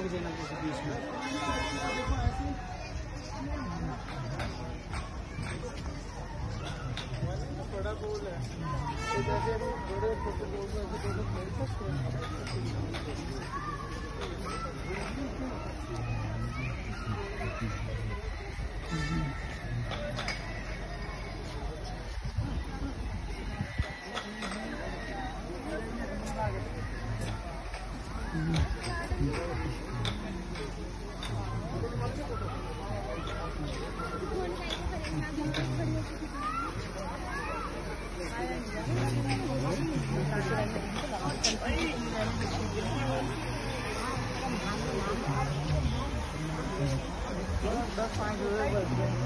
भी देना जैसे बीच में। बड़ा गोल है जैसे बड़े छोटे लोग ऐसे दोनों खेल सकते हैं। That's fine.